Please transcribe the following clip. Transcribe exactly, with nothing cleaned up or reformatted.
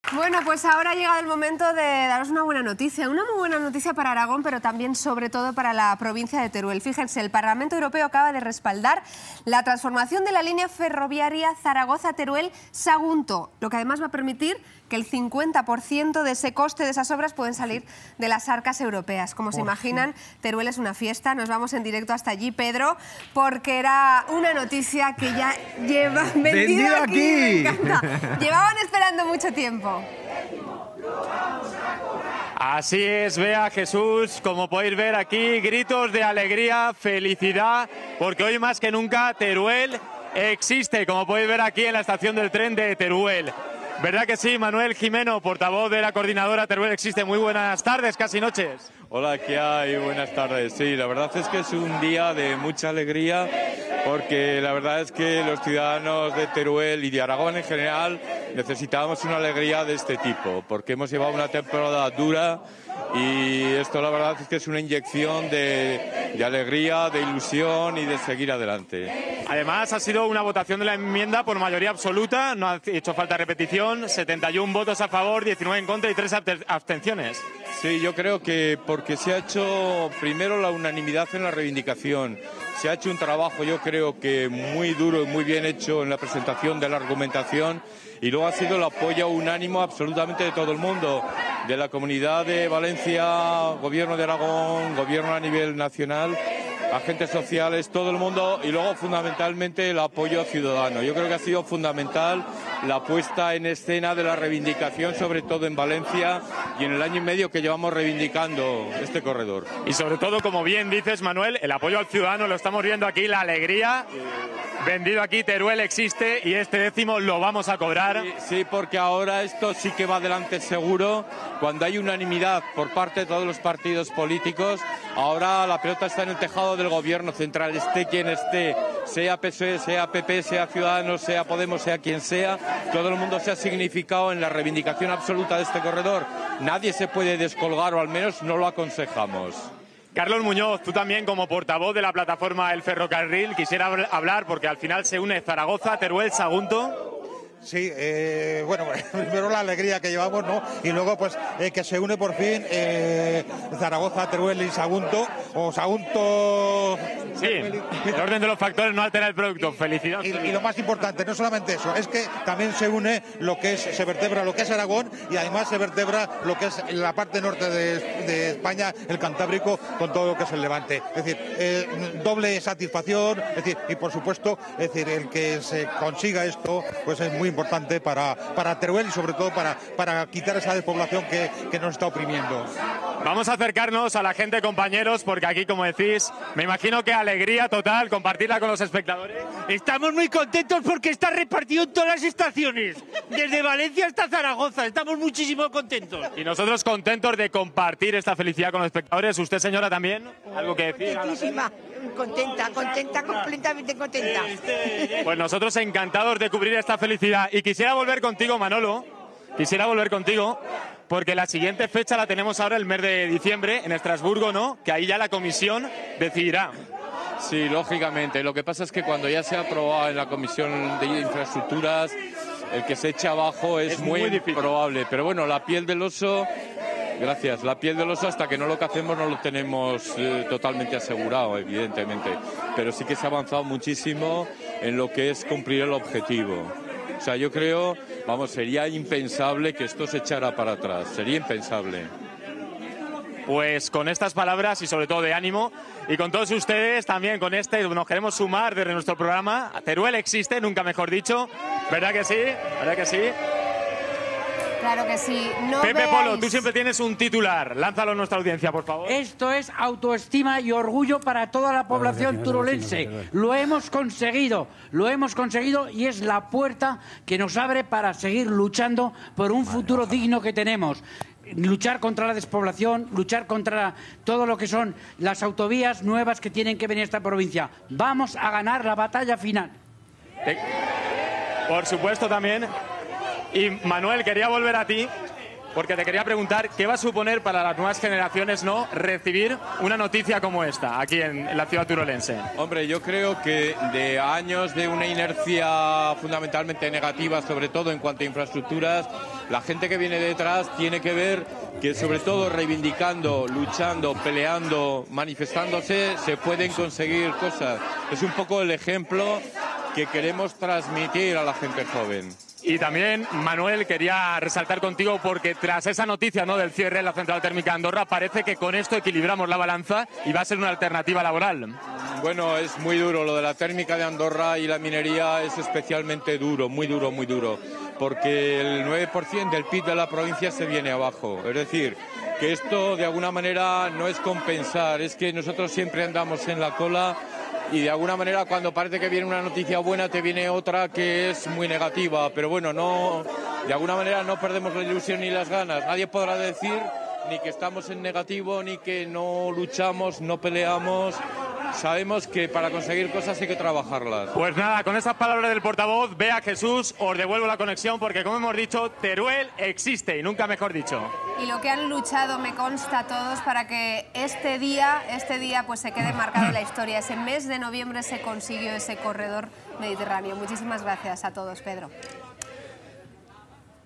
Bueno, pues ahora ha llegado el momento de daros una buena noticia. Una muy buena noticia para Aragón, pero también, sobre todo, para la provincia de Teruel. Fíjense, el Parlamento Europeo acaba de respaldar la transformación de la línea ferroviaria Zaragoza-Teruel-Sagunto, lo que además va a permitir que el cincuenta por ciento de ese coste de esas obras pueden salir de las arcas europeas. Como se imaginan, Teruel es una fiesta. Nos vamos en directo hasta allí, Pedro, porque era una noticia que ya lleva vendida aquí. aquí. Me encanta. Llevaban esperando mucho tiempo. Así es, Bea, Jesús, como podéis ver aquí, gritos de alegría, felicidad, porque hoy más que nunca Teruel existe, como podéis ver aquí en la estación del tren de Teruel. ¿Verdad que sí, Manuel Jimeno, portavoz de la coordinadora Teruel Existe? Muy buenas tardes, casi noches. Hola, ¿qué hay? Buenas tardes. Sí, la verdad es que es un día de mucha alegría porque la verdad es que los ciudadanos de Teruel y de Aragón en general necesitábamos una alegría de este tipo porque hemos llevado una temporada dura y esto la verdad es que es una inyección de, de alegría, de ilusión y de seguir adelante. Además, ha sido una votación de la enmienda por mayoría absoluta, no ha hecho falta repetición, setenta y uno votos a favor, diecinueve en contra y tres abstenciones. Sí, yo creo que porque se ha hecho primero la unanimidad en la reivindicación, se ha hecho un trabajo yo creo que muy duro y muy bien hecho en la presentación de la argumentación y luego ha sido el apoyo unánimo absolutamente de todo el mundo, de la Comunidad de Valencia, Gobierno de Aragón, Gobierno a nivel nacional, agentes sociales, todo el mundo y luego fundamentalmente el apoyo ciudadano. Yo creo que ha sido fundamental la puesta en escena de la reivindicación, sobre todo en Valencia y en el año y medio que llevamos reivindicando este corredor. Y sobre todo, como bien dices, Manuel, el apoyo al ciudadano, lo estamos viendo aquí, la alegría. Vendido aquí, Teruel existe y este décimo lo vamos a cobrar. Sí, sí, porque ahora esto sí que va adelante seguro. Cuando hay unanimidad por parte de todos los partidos políticos, ahora la pelota está en el tejado del gobierno central, esté quien esté, sea P S O E, sea P P, sea Ciudadanos, sea Podemos, sea quien sea, todo el mundo se ha significado en la reivindicación absoluta de este corredor. Nadie se puede descolgar, o al menos no lo aconsejamos. Carlos Muñoz, tú también como portavoz de la plataforma El Ferrocarril, quisiera hablar porque al final se une Zaragoza, Teruel, Sagunto. Sí, eh, bueno, primero la alegría que llevamos, ¿no? Y luego, pues, eh, que se une por fin eh, Zaragoza, Teruel y Sagunto, o Sagunto... Sí, el orden de los factores no altera el producto. Felicidades. Y, y lo más importante, no solamente eso, es que también se une lo que es, se vertebra lo que es Aragón y además se vertebra lo que es la parte norte de, de España, el Cantábrico, con todo lo que es el Levante. Es decir, eh, doble satisfacción, es decir, y por supuesto, es decir, el que se consiga esto, pues es muy importante para, para Teruel y sobre todo para, para quitar esa despoblación que, que nos está oprimiendo. Vamos a acercarnos a la gente, compañeros, porque aquí, como decís, me imagino que alegría total compartirla con los espectadores. Estamos muy contentos porque está repartido en todas las estaciones, desde Valencia hasta Zaragoza. Estamos muchísimo contentos. Y nosotros contentos de compartir esta felicidad con los espectadores. ¿Usted, señora, también? ¿Algo que decir? Contentísima, contenta, contenta, completamente contenta. Pues nosotros encantados de cubrir esta felicidad. Y quisiera volver contigo, Manolo, quisiera volver contigo, porque la siguiente fecha la tenemos ahora el mes de diciembre en Estrasburgo, ¿no? Que ahí ya la comisión decidirá. Sí, lógicamente. Lo que pasa es que cuando ya se ha aprobado en la Comisión de Infraestructuras, el que se eche abajo es, es muy, muy improbable. Pero bueno, la piel del oso... Gracias. La piel del oso, hasta que no lo cacemos, no lo tenemos eh, totalmente asegurado, evidentemente. Pero sí que se ha avanzado muchísimo en lo que es cumplir el objetivo. O sea, yo creo, vamos, sería impensable que esto se echara para atrás. Sería impensable. Pues con estas palabras y sobre todo de ánimo, y con todos ustedes también con este, nos queremos sumar desde nuestro programa. Teruel existe, nunca mejor dicho. ¿Verdad que sí? ¿Verdad que sí? Claro que sí. No Pepe veáis... Polo, tú siempre tienes un titular. Lánzalo a nuestra audiencia, por favor. Esto es autoestima y orgullo para toda la población turulense. Lo hemos conseguido, lo hemos conseguido y es la puerta que nos abre para seguir luchando por un futuro digno que tenemos. Luchar contra la despoblación, luchar contra todo lo que son las autovías nuevas que tienen que venir a esta provincia. Vamos a ganar la batalla final. Por supuesto también. Y Manuel, quería volver a ti, porque te quería preguntar qué va a suponer para las nuevas generaciones, ¿no?, recibir una noticia como esta aquí en, en la ciudad turolense. Hombre, yo creo que de años de una inercia fundamentalmente negativa, sobre todo en cuanto a infraestructuras, la gente que viene detrás tiene que ver que, sobre todo reivindicando, luchando, peleando, manifestándose, se pueden conseguir cosas. Es un poco el ejemplo que queremos transmitir a la gente joven. Y también, Manuel, quería resaltar contigo porque tras esa noticia, ¿no?, del cierre de la central térmica de Andorra, parece que con esto equilibramos la balanza y va a ser una alternativa laboral. Bueno, es muy duro. Lo de la térmica de Andorra y la minería es especialmente duro, muy duro, muy duro, porque el nueve por ciento del P I B de la provincia se viene abajo. Es decir, que esto de alguna manera no es compensar, es que nosotros siempre andamos en la cola y de alguna manera cuando parece que viene una noticia buena te viene otra que es muy negativa, pero bueno, no, de alguna manera no perdemos la ilusión ni las ganas. Nadie podrá decir ni que estamos en negativo, ni que no luchamos, no peleamos. Sabemos que para conseguir cosas hay que trabajarlas. Pues nada, con estas palabras del portavoz, Bea Jesús, os devuelvo la conexión porque, como hemos dicho, Teruel existe y nunca mejor dicho. Y lo que han luchado, me consta a todos, para que este día, este día pues se quede marcado en la historia. Ese mes de noviembre se consiguió ese corredor mediterráneo. Muchísimas gracias a todos, Pedro.